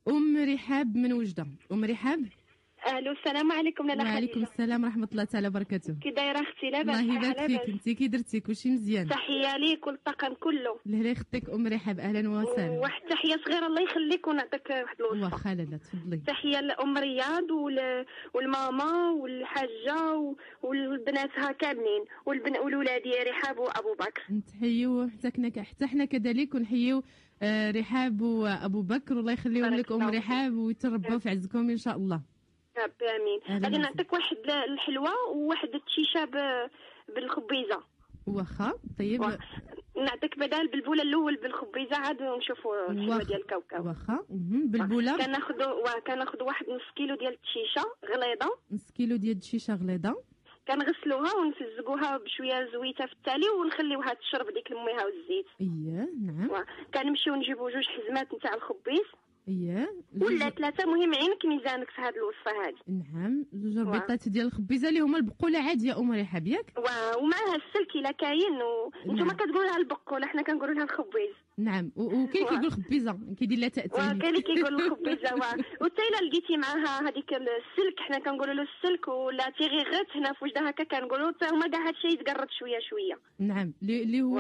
ام رحاب من وجده. ام رحاب، الو السلام عليكم لاله خديجه. وعليكم السلام ورحمه الله تعالى وبركاته. كي دايره اختي؟ لاباس؟ الله يبارك فيك. انت كي درتي؟ كلشي مزيان؟ تحيه ليك والطاقم كله. الله يخطيك ام رحاب، اهلا وسهلا. واحد تحيه صغيره الله يخليك ونعطيك واحد الوصفه. واخا لاله تفضلي. تحيه لام رياض والماما والحاجه والبناتها كاملين والولادي رحاب وابو بكر. نتحيو حتى حنا كذلك، ونحيو رحاب وابو بكر، والله يخليهم لك ام رحاب ويتربوا في عزكم ان شاء الله. ربي امين. غادي نعطيك واحد الحلوه وواحد التشيشه بالخبيزه. واخا طيب. نعطيك بدال بالبوله الاول بالخبيزه عاد ونشوفوا الحلوه ديال الكاوكاو. واخا بالبوله. كناخذ واحد نص كيلو ديال التشيشه غليظه. نص كيلو ديال التشيشه غليظه كنغسلوها ونفزقوها بشويه زويته في التالي ونخليوها تشرب ديك الميها والزيت. اييه نعم. كنمشيو نجيبو 2 حزمات نتاع الخبيز. اييه ولا 3. مهم عينك ميزانك في هذه الوصفه هذه. نعم 2 ربيطات ديال الخبيزه اللي هما البقوله عاديه ام رحاب ياك. ومعها السلك الا كاين وانتم كتقولوا لها البقوله، حنا كنقولوا لها الخبيز. نعم. وكاين كيقول خبيزه، كيدير لها تاثير. وكاين اللي كيقول الخبيزه. وحتى الا لقيتي معاها هذيك السلك حنا كنقولوا له السلك، ولا تيغيغات هنا في وجدها هكا كنقولوا حتى هما كاع هادشي يتقرد شويه شويه. نعم اللي هو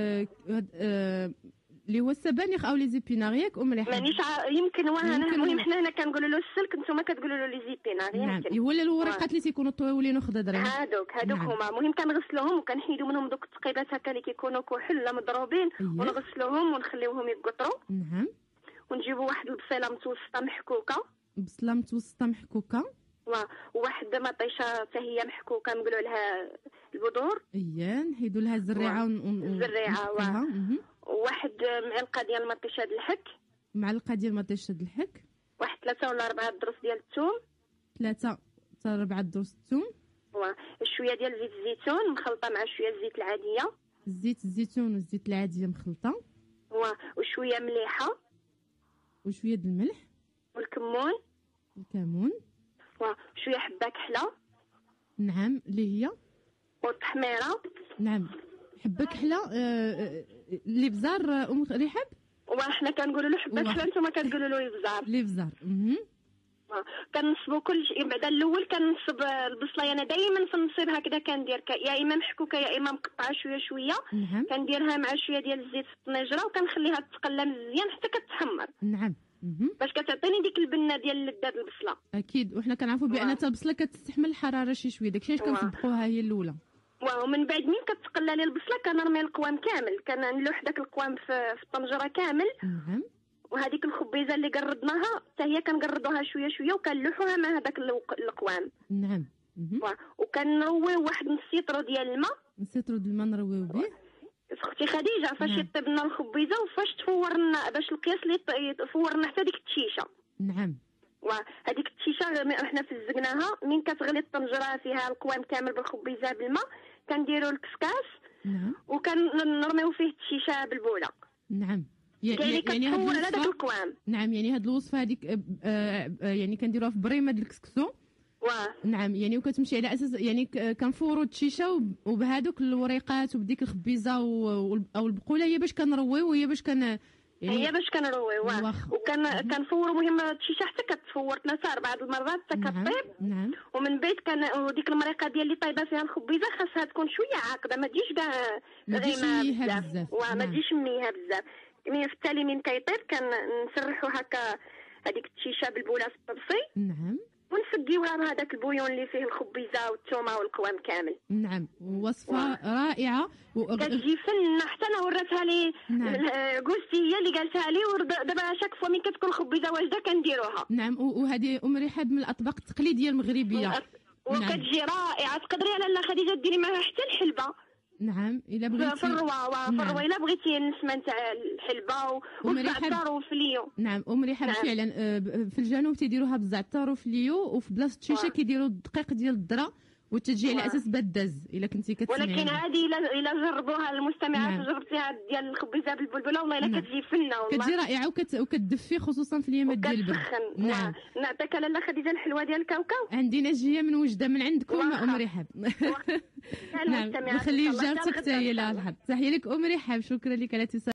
اللي هو السبانخ او لي زيبينار ياك ام رحاب. مانيش يمكن المهم حنا هنا كنقولوا له السلك، نتوما كتقولوا له لي زيبينار. نعم ولا الورقات اللي تيكونوا طويلين وخضرين. هادوك هما. المهم كنغسلوهم وكنحيدوا منهم دوك التقيبات هكا اللي كيكونوا كحل ولا مضروبين. ونغسلوهم ونخليوهم يقطروا. نعم. ونجيبوا واحد البصيله متوسطه محكوكه. بصله متوسطه محكوكه. وواحد مطيشه حتى هي محكوكه نقولوا لها البذور. نحيدوا لها الزريعه الزريعه. وواحد معلقه ديال مطيشه د الحك. معلقه ديال مطيشه د الحك. واحد 3 ولا 4 دروس ديال الثوم. 3 حتى 4 دروس الثوم. شويه ديال زيت الزيتون مخلطه مع شويه الزيت العاديه. زيت الزيتون والزيت العاديه مخلطه. وشويه مليحه. وشويه د الملح. والكمون. وشويه حبه كحله. نعم اللي هي. والتحميره. نعم حبه كحله اللي بزار ام رحاب. وحنا كنقولوا له حبه كحله، نتوما كتقولوا له البزار. اللي بزار. كنصبوا كل شيء. بعد الاول كنصب البصله. انا دائما في النصيب هكذا كندير يا اما محكوكه يا اما مقطعه شويه. كنديرها مع شويه ديال الزيت في الطنجره وكنخليها تتقلى مزيان حتى كتحمر. نعم. باش كتعطيني ديك البنه ديال لذات البصله. اكيد. وحنا كنعرفوا بان حتى البصله كتستحمل الحراره شي شويه، داكشي علاش كنطبقوها هي الاولى. ومن بعد مين كتقلى لي البصله كنرمي القوام كامل، كنلوح داك القوام في الطنجره كامل. نعم. وهذيك الخبيزه اللي قردناها حتى هي كنقردوها شويه وكنلوحوها مع هذاك القوام. نعم. وكنروي واحد نص لتر ديال الماء. نص لتر ديال الماء نرويو به. اختي خديجه فاش يطيب لنا الخبيزه وفاش تفورنا باش القياس اللي فورنا حتى ديك التشيشه. نعم. وهذيك التشيشه حنا فزقناها من كتغلي الطنجره فيها القوام كامل بالخبيزه بالماء. كنديروا الكسكاس. نعم. وكنرميو فيه التشيشه بالبوله. نعم. يعني كتفور على داك القوام. نعم يعني هاد الوصفه هذيك يعني كنديروها في بريمه ديال الكسكسو. نعم يعني وكتمشي على اساس يعني كنفوروا التشيشه وبهذوك الوريقات وبديك الخبيزه او البقوله هي باش كنرويو وهي باش يعني هي باش كنرويو. كنفوروا مهم التشيشه حتى كتفور 3 4 المرات حتى كطيب. نعم. ومن بعد وديك المريقه ديال اللي طايبه فيها الخبيزه خاصها تكون شويه عاقده، ما تجيش كاع غيمه بزاف. ما تجيش ميها بزاف. في التالي من كيطيب كنسرحوا هكا هذيك التشيشه بالبوله في الطبسي. نعم. ونسقيوها بهذاك البويون اللي فيه الخبيزه والثومه والقوام كامل. نعم وصفه رائعه كتجي فنه. حتى انا وريتها لي جوزتي هي اللي قالتها لي، ودابا شاك فوا من كتكون الخبيزه واجده كنديروها. نعم وهذه ام رحاب من الاطباق التقليديه المغربيه. وكتجي رائعه. تقدري لاله خديجه ديري معها حتى الحلبه. نعم الا بغيتي في الروا الا بغيتي النسمه نتاع الحلبه والزعتر وفليو. نعم ام رحاب فعلا في الجنوب تيديروها بالزعتر وفليو، وفي بلاصه الشيشه كيديروا الدقيق ديال الذره وتجي على اساس بداز الا كنتي كتسمعي. ولكن هذه الا جربوها المستمعات وجربتيها ديال الخبيزه بالبلبله والله الا كتجي فنه والله. كتجي رائعه وكتدفي خصوصا في الايامات ديال البرد. نعم. نعطيك لاله خديجه الحلوه ديال الكاوكاو. عندنا جايه من وجده من عندكم ام رحاب. نعم نخلي جارتك حتى هي لها الحظ. تحيه لك ام رحاب، شكرا لك على